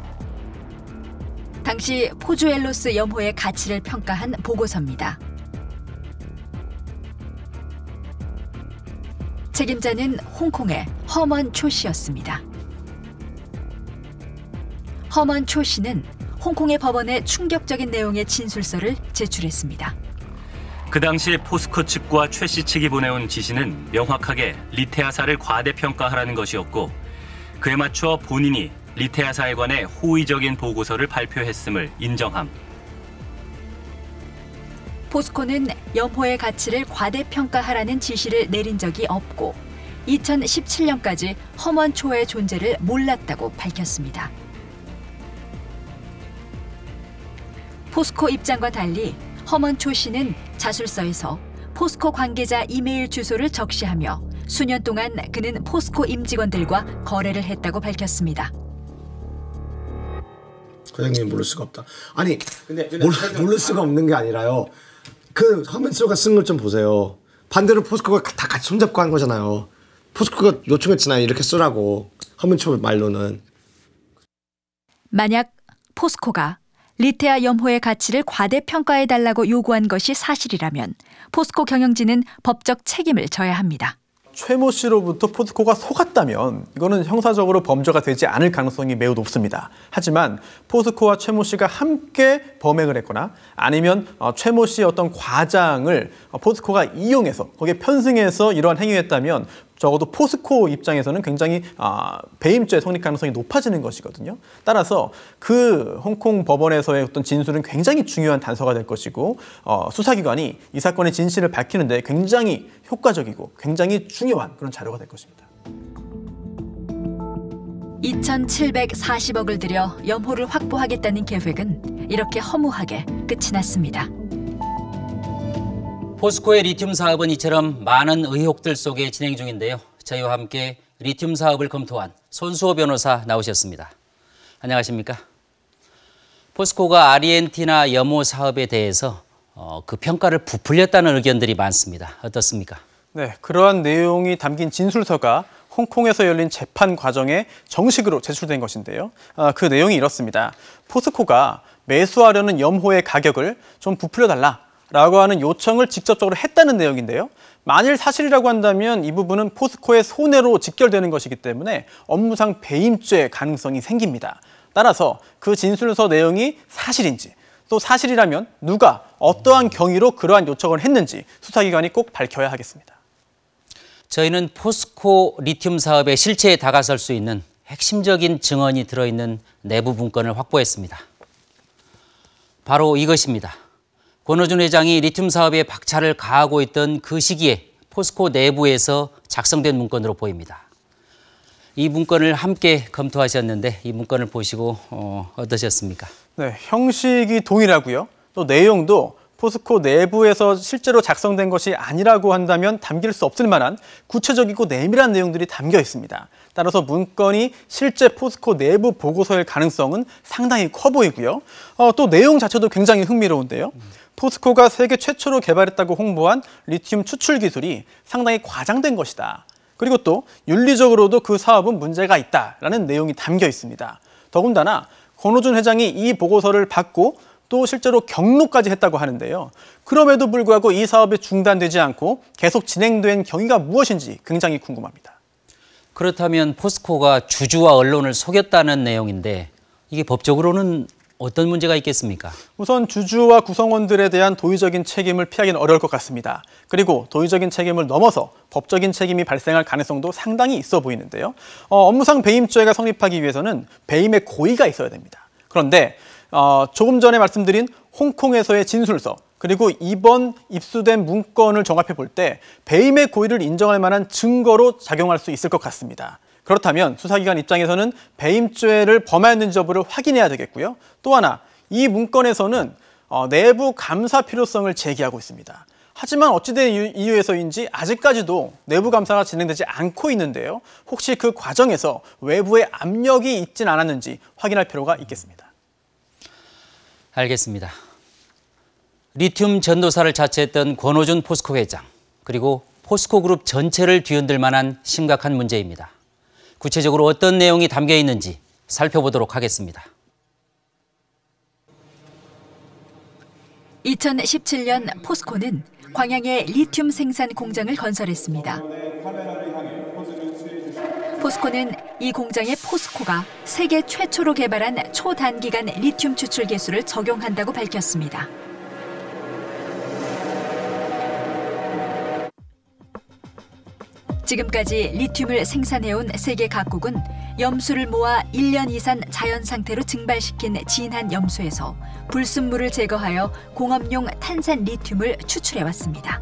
당시 포주엘로스 염호의 가치를 평가한 보고서입니다. 책임자는 홍콩의 허먼 초 씨였습니다. 허먼 초 씨는 홍콩의 법원에 충격적인 내용의 진술서를 제출했습니다. 그 당시 포스코 측과 최 씨 측이 보내온 지시는 명확하게 리테아사를 과대평가하라는 것이었고 그에 맞춰 본인이 리테아사에 관해 호의적인 보고서를 발표했음을 인정함. 포스코는 염호의 가치를 과대평가하라는 지시를 내린 적이 없고 이천십칠 년까지 허먼 초의 존재를 몰랐다고 밝혔습니다. 포스코 입장과 달리 허먼 초 씨는 자술서에서 포스코 관계자 이메일 주소를 적시하며 수년 동안 그는 포스코 임직원들과 거래를 했다고 밝혔습니다. 과장님이 모를 수가 없다. 아니 근데, 근데 모를, 모를 수가 없는 게 아니라요. 그 허먼초가 쓴 걸 좀 보세요. 반대로 포스코가 다 같이 손잡고 한 거잖아요. 포스코가 요청했잖아요. 이렇게 쓰라고. 허먼초 말로는. 만약 포스코가 리테아 염호의 가치를 과대평가해달라고 요구한 것이 사실이라면 포스코 경영진은 법적 책임을 져야 합니다. 최모 씨로부터 포스코가 속았다면 이거는 형사적으로 범죄가 되지 않을 가능성이 매우 높습니다. 하지만 포스코와 최모 씨가 함께 범행을 했거나 아니면 최모 씨의 어떤 과장을 포스코가 이용해서 거기에 편승해서 이러한 행위를 했다면 적어도 포스코 입장에서는 굉장히 배임죄 성립 가능성이 높아지는 것이거든요. 따라서 그 홍콩 법원에서의 어떤 진술은 굉장히 중요한 단서가 될 것이고 어, 수사기관이 이 사건의 진실을 밝히는데 굉장히 효과적이고 굉장히 중요한 그런 자료가 될 것입니다. 이천칠백사십억을 들여 염호를 확보하겠다는 계획은 이렇게 허무하게 끝이 났습니다. 포스코의 리튬 사업은 이처럼 많은 의혹들 속에 진행 중인데요. 저희와 함께 리튬 사업을 검토한 손수호 변호사 나오셨습니다. 안녕하십니까? 포스코가 아르헨티나 염호 사업에 대해서 어, 그 평가를 부풀렸다는 의견들이 많습니다. 어떻습니까? 네, 그러한 내용이 담긴 진술서가 홍콩에서 열린 재판 과정에 정식으로 제출된 것인데요. 아, 그 내용이 이렇습니다. 포스코가 매수하려는 염호의 가격을 좀 부풀려달라 라고 하는 요청을 직접적으로 했다는 내용인데요. 만일 사실이라고 한다면 이 부분은 포스코의 손해로 직결되는 것이기 때문에 업무상 배임죄 가능성이 생깁니다. 따라서 그 진술서 내용이 사실인지 또 사실이라면 누가 어떠한 경위로 그러한 요청을 했는지 수사기관이 꼭 밝혀야 하겠습니다. 저희는 포스코 리튬 사업의 실체에 다가설 수 있는 핵심적인 증언이 들어있는 내부 문건을 확보했습니다. 바로 이것입니다. 권오준 회장이 리튬 사업에 박차를 가하고 있던 그 시기에 포스코 내부에서 작성된 문건으로 보입니다. 이 문건을 함께 검토하셨는데 이 문건을 보시고 어, 어떠셨습니까? 네, 형식이 동일하고요. 또 내용도 포스코 내부에서 실제로 작성된 것이 아니라고 한다면 담길 수 없을 만한 구체적이고 내밀한 내용들이 담겨 있습니다. 따라서 문건이 실제 포스코 내부 보고서일 가능성은 상당히 커 보이고요. 어, 또 내용 자체도 굉장히 흥미로운데요. 포스코가 세계 최초로 개발했다고 홍보한 리튬 추출 기술이 상당히 과장된 것이다. 그리고 또 윤리적으로도 그 사업은 문제가 있다라는 내용이 담겨 있습니다. 더군다나 권오준 회장이 이 보고서를 받고 또 실제로 경로까지 했다고 하는데요. 그럼에도 불구하고 이 사업이 중단되지 않고 계속 진행된 경위가 무엇인지 굉장히 궁금합니다. 그렇다면 포스코가 주주와 언론을 속였다는 내용인데 이게 법적으로는 어떤 문제가 있겠습니까? 우선 주주와 구성원들에 대한 도의적인 책임을 피하기는 어려울 것 같습니다. 그리고 도의적인 책임을 넘어서 법적인 책임이 발생할 가능성도 상당히 있어 보이는데요. 어, 업무상 배임죄가 성립하기 위해서는 배임의 고의가 있어야 됩니다. 그런데 어, 조금 전에 말씀드린 홍콩에서의 진술서 그리고 이번 입수된 문건을 종합해 볼 때 배임의 고의를 인정할 만한 증거로 작용할 수 있을 것 같습니다. 그렇다면 수사기관 입장에서는 배임죄를 범하였는지 여부를 확인해야 되겠고요. 또 하나, 이 문건에서는 어, 내부 감사 필요성을 제기하고 있습니다. 하지만 어찌된 이유에서인지 아직까지도 내부 감사가 진행되지 않고 있는데요. 혹시 그 과정에서 외부의 압력이 있진 않았는지 확인할 필요가 있겠습니다. 알겠습니다. 리튬 전도사를 자처했던 권오준 포스코 회장, 그리고 포스코 그룹 전체를 뒤흔들 만한 심각한 문제입니다. 구체적으로 어떤 내용이 담겨 있는지 살펴보도록 하겠습니다. 이천십칠 년 포스코는 광양에 리튬 생산 공장을 건설했습니다. 포스코는 이 공장에 포스코가 세계 최초로 개발한 초단기간 리튬 추출 기술을 적용한다고 밝혔습니다. 지금까지 리튬을 생산해온 세계 각국은 염수를 모아 일 년 이상 자연 상태로 증발시킨 진한 염수에서 불순물을 제거하여 공업용 탄산 리튬을 추출해왔습니다.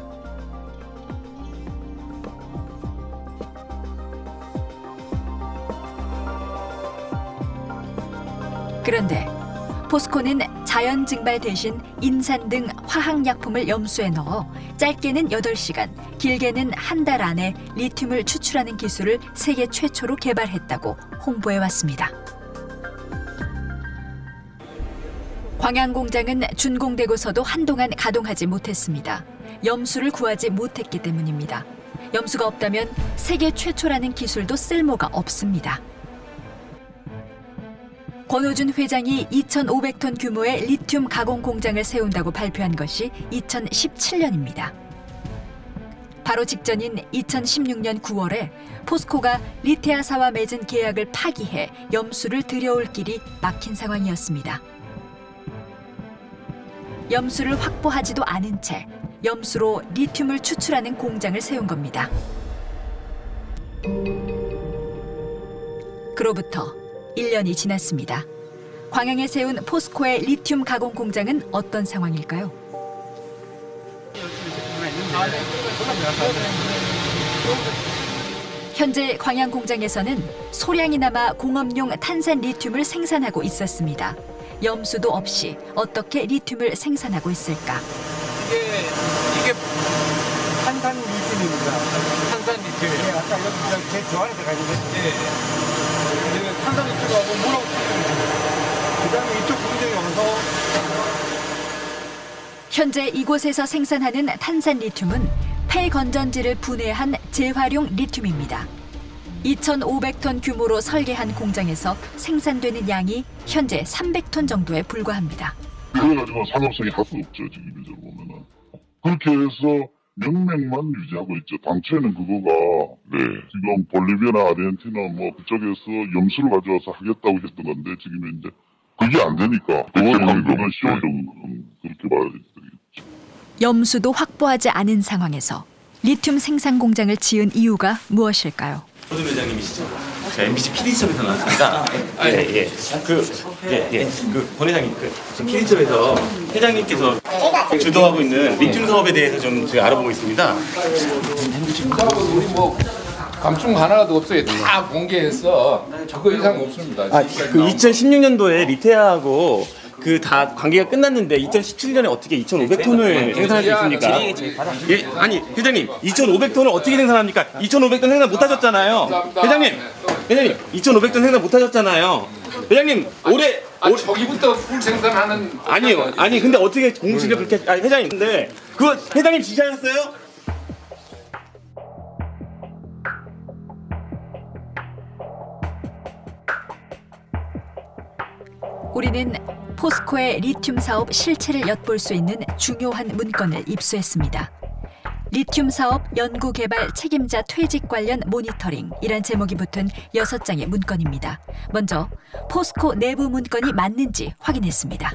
그런데 포스코는 자연 증발 대신 인산 등 화학약품을 염수에 넣어 짧게는 여덟 시간, 길게는 한 달 안에 리튬을 추출하는 기술을 세계 최초로 개발했다고 홍보해왔습니다. 광양 공장은 준공되고서도 한동안 가동하지 못했습니다. 염수를 구하지 못했기 때문입니다. 염수가 없다면 세계 최초라는 기술도 쓸모가 없습니다. 권오준 회장이 이천오백 톤 규모의 리튬 가공 공장을 세운다고 발표한 것이 이천십칠 년입니다. 바로 직전인 이천십육 년 구월에 포스코가 리테아사와 맺은 계약을 파기해 염수를 들여올 길이 막힌 상황이었습니다. 염수를 확보하지도 않은 채 염수로 리튬을 추출하는 공장을 세운 겁니다. 그로부터 일 년이 지났습니다. 광양에 세운 포스코의 리튬 가공 공장은 어떤 상황일까요? 현재 광양 공장에서는 소량이나마 공업용 탄산 리튬을 생산하고 있었습니다. 염수도 없이 어떻게 리튬을 생산하고 있을까? 이게, 이게 탄산 리튬입니다. 탄산 리튬. 예, 아까 여기 제 조 안에 들어가 있는데. 예. 탄산 리튬하고 물하고 그 다음에 이쪽 공장에 와서. 현재 이곳에서 생산하는 탄산 리튬은 폐건전지를 분해한 재활용 리튬입니다. 이천오백 톤 규모로 설계한 공장에서 생산되는 양이 현재 삼백 톤 정도에 불과합니다. 이걸 가지고 상업성이 할 수 없죠, 지금 이제 보면은. 그렇게 해서 명맥만 유지하고 있죠. 당초에는 그거가 네, 지금 볼리비아나 아르헨티나 뭐 그쪽에서 염수를 가져와서 하겠다고 했던 건데 지금 이제 그게 안 되니까 그건 당근은 시원적 그렇게 말해야 되겠죠. 염수도 확보하지 않은 상황에서 리튬 생산 공장을 지은 이유가 무엇일까요? 호준 회장님이시죠? 저 엠비씨 피디수첩에서 나왔습니다. 아, 예, 예. 그, 예, 예. 그, 권 회장님, 그, 지금 피디수첩에서 회장님께서 주도하고 있는 리튬 사업에 대해서 좀 제가 알아보고 있습니다. 우리 뭐, 감춘 거 하나도 없어요. 다 공개해서 저거 이상 없습니다. 아, 그 이천십육 년도에 리테아하고 그 다 관계가 끝났는데 이천십칠 년에 어떻게 이천오백 톤을 생산할 수 있습니까? 예, 아니 회장님 이천오백 톤을 어떻게 생산합니까? 이천오백 톤 생산 못 하셨잖아요. 회장님, 회장님 이천오백 톤 생산 못 하셨잖아요. 회장님 올해 아, 저기부터 풀 생산하는 아니요, 아니 근데 어떻게 공식을 그렇게 아니 회장님 근데 그거 회장님 지시하셨어요? 우리는 포스코의 리튬 사업 실체를 엿볼 수 있는 중요한 문건을 입수했습니다. 리튬 사업 연구개발 책임자 퇴직 관련 모니터링이란 제목이 붙은 여섯 장의 문건입니다. 먼저 포스코 내부 문건이 맞는지 확인했습니다.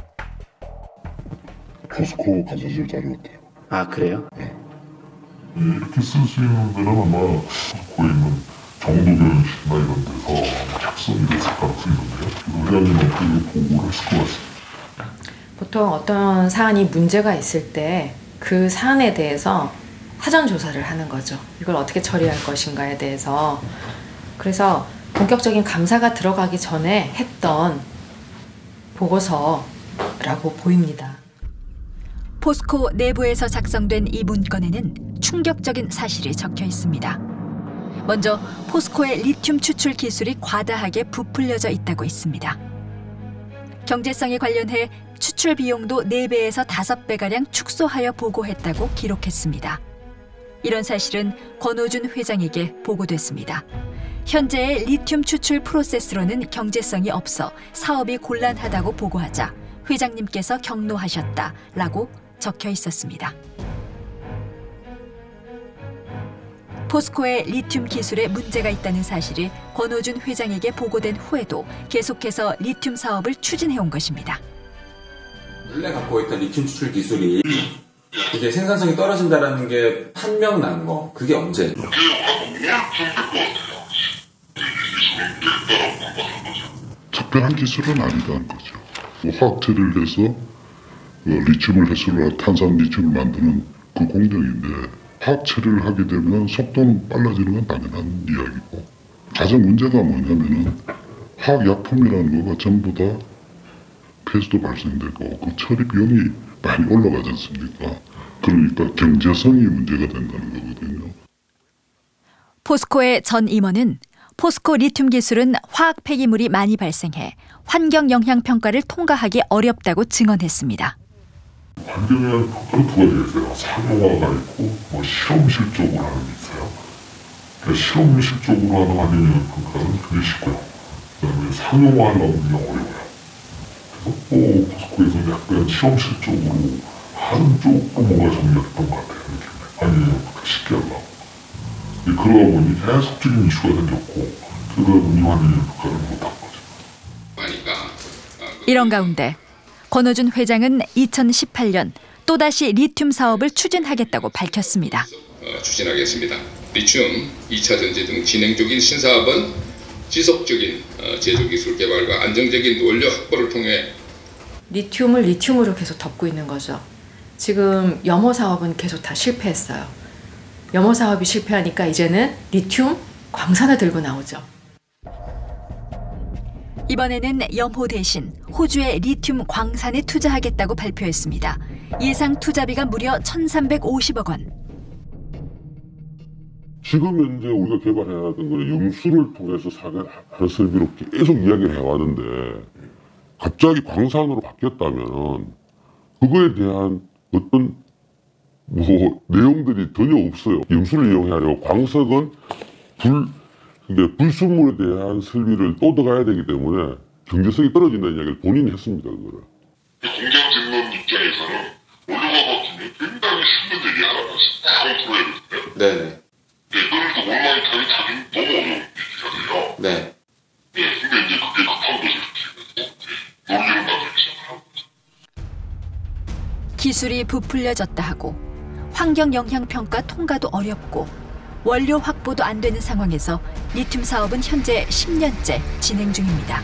포스코 감사실 자료였대요. 아 그래요? 네. 이렇게 쓸 수 있는 데는 아마 포스코에 있는 정도견 씨나 이런 데서 작성이 됐을 가능성이 있는데요. 회장님은 그 보고를 했을 것 같습니다. 보통 어떤 사안이 문제가 있을 때 그 사안에 대해서 사전 조사를 하는 거죠. 이걸 어떻게 처리할 것인가에 대해서. 그래서 본격적인 감사가 들어가기 전에 했던 보고서라고 보입니다. 포스코 내부에서 작성된 이 문건에는 충격적인 사실이 적혀 있습니다. 먼저 포스코의 리튬 추출 기술이 과다하게 부풀려져 있다고 있습니다. 경제성에 관련해 추출 비용도 네 배에서 다섯 배가량 축소하여 보고했다고 기록했습니다. 이런 사실은 권호준 회장에게 보고됐습니다. 현재의 리튬 추출 프로세스로는 경제성이 없어 사업이 곤란하다고 보고하자 회장님께서 경로하셨다라고 적혀 있었습니다. 포스코의 리튬 기술에 문제가 있다는 사실이 권호준 회장에게 보고된 후에도 계속해서 리튬 사업을 추진해온 것입니다. 원래 갖고 있던 리튬 추출 기술이 이제 생산성이 떨어진다는 게 판명 난 거, 그게 언제? 특별한 기술은 아니다는 거죠. 화학처리를 해서 리튬을 해소를 탄산 리튬을 만드는 그 공정인데 화학 처리를 하게 되면 속도는 빨라지는 건 당연한 이야기고 가장 문제가 뭐냐면은 화학약품이라는 거가 전부 다 폐수도 발생되고 그 처리 비용이 많이 올라가지 않습니까? 그러니까 경제성이 문제가 된다는 거거든요. 포스코의 전 임원은 포스코 리튬 기술은 화학 폐기물이 많이 발생해 환경 영향 평가를 통과하기 어렵다고 증언했습니다. 환경에 그런 두 가지가 있어요. 상용화가 있고 뭐 실험실적으로 하는 게 있어요. 그러니까 실험실적으로 하는 환경 영향 평가는 되게 쉽고요. 그다음에 상용화하려면 그냥 어려워요. 그래서 뭐 포스코에서는 약간 실험실적으로 하는 쪽으로 뭔가 정리했던 것 같아요. 아니에요. 쉽게 하려고. 그러다 보니 계속적인 이슈가 생겼고 그러다 보니 환경 영향 평가를 못한 거죠. 이런 가운데 권호준 회장은 이천십팔 년 또다시 리튬 사업을 추진하겠다고 밝혔습니다. 어, 추진하겠습니다. 리튬, 이 차 전지 등 진행 중인 신사업은 지속적인 어, 제조기술 개발과 안정적인 원료 확보를 통해 리튬을 리튬으로 계속 덮고 있는 거죠. 지금 염호 사업은 계속 다 실패했어요. 염호 사업이 실패하니까 이제는 리튬 광산을 들고 나오죠. 이번에는 염호 대신 호주의 리튬 광산에 투자하겠다고 발표했습니다. 예상 투자비가 무려 천삼백오십억 원. 지금 현재 우리가 개발해야 하는 거는 염수를 통해서 하는 설비로 계속 이야기를 해왔는데 갑자기 광산으로 바뀌었다면 그거에 대한 어떤 뭐 내용들이 전혀 없어요. 염수를 이용해야 하고 광석은 불 근데 불순물에 대한 설비를 또 더 가야 되기 때문에 경제성이 떨어진다는 이야기를 본인이 했습니다. 그거를. 공장 짓는 입장에서는 원료가 바뀌면 굉장히 힘든 얘기 하나 바로 풀어야 되거든요. 네네. 네, 그러니까 온라인 타기 타기는 너무 어려운 얘기가 돼요. 네. 네, 근데 이제 그게 급한 거죠. 이렇게. 기술이 부풀려졌다 하고 환경영향평가 통과도 어렵고 원료 확보도 안 되는 상황에서 리튬 사업은 현재 십 년째 진행 중입니다.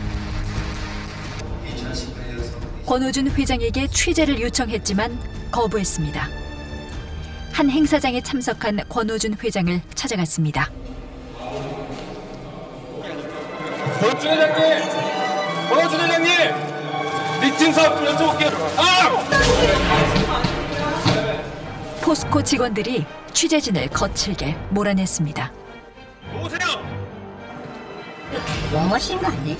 권오준 회장에게 취재를 요청했지만 거부했습니다. 한 행사장에 참석한 권오준 회장을 찾아갔습니다. 권오준 회장님! 권오준 회장님! 리튬 사업 좀 여쭤볼게요. 아! 포스코 직원들이 취재진을 거칠게 몰아냈습니다. 오세요! 너무하신 거 아니에요?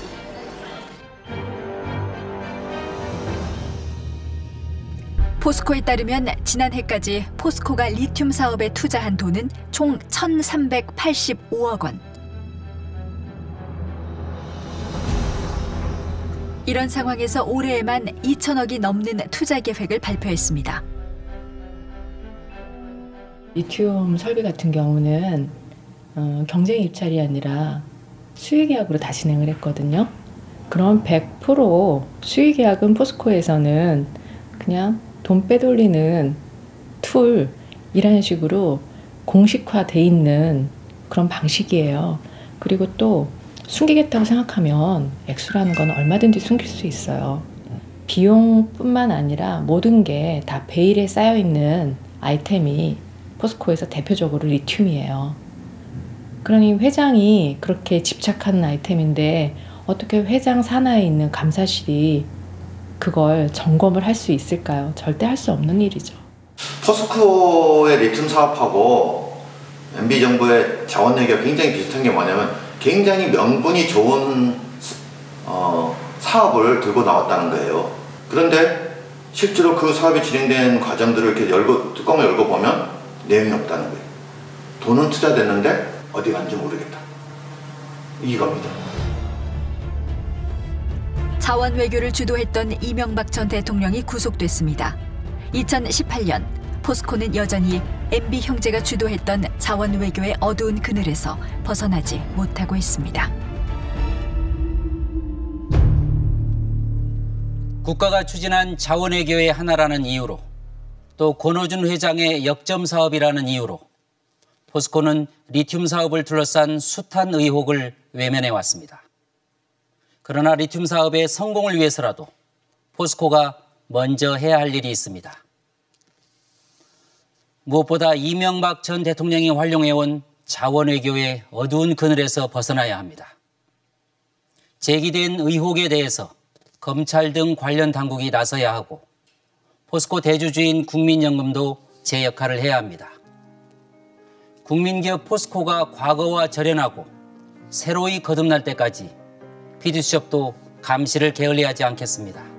포스코에 따르면 지난해까지 포스코가 리튬 사업에 투자한 돈은 총 천삼백팔십오억 원. 이런 상황에서 올해에만 이천억이 넘는 투자 계획을 발표했습니다. 리튬 설비 같은 경우는 어, 경쟁 입찰이 아니라 수의 계약으로 다 진행을 했거든요. 그럼 백 퍼센트 수의 계약은 포스코에서는 그냥 돈 빼돌리는 툴이라는 식으로 공식화돼 있는 그런 방식이에요. 그리고 또 숨기겠다고 생각하면 액수라는 건 얼마든지 숨길 수 있어요. 비용뿐만 아니라 모든 게 다 베일에 쌓여 있는 아이템이 포스코에서 대표적으로 리튬이에요. 그러니 회장이 그렇게 집착하는 아이템인데 어떻게 회장 산하에 있는 감사실이 그걸 점검을 할 수 있을까요? 절대 할 수 없는 일이죠. 포스코의 리튬 사업하고 엠비 정부의 자원 내기가 굉장히 비슷한 게 뭐냐면 굉장히 명분이 좋은 어, 사업을 들고 나왔다는 거예요. 그런데 실제로 그 사업이 진행된 과정들을 이렇게 열고 뚜껑을 열고 보면 내용이 없다는 거예요. 돈은 투자됐는데 어디 간지 모르겠다. 이겁니다. 자원 외교를 주도했던 이명박 전 대통령이 구속됐습니다. 이천십팔 년 포스코는 여전히 엠비 형제가 주도했던 자원 외교의 어두운 그늘에서 벗어나지 못하고 있습니다. 국가가 추진한 자원 외교의 하나라는 이유로 또 권오준 회장의 역점 사업이라는 이유로 포스코는 리튬 사업을 둘러싼 숱한 의혹을 외면해 왔습니다. 그러나 리튬 사업의 성공을 위해서라도 포스코가 먼저 해야 할 일이 있습니다. 무엇보다 이명박 전 대통령이 활용해온 자원 외교의 어두운 그늘에서 벗어나야 합니다. 제기된 의혹에 대해서 검찰 등 관련 당국이 나서야 하고 포스코 대주주인 국민연금도 제 역할을 해야 합니다. 국민기업 포스코가 과거와 절연하고 새로이 거듭날 때까지 피디수첩도 감시를 게을리하지 않겠습니다.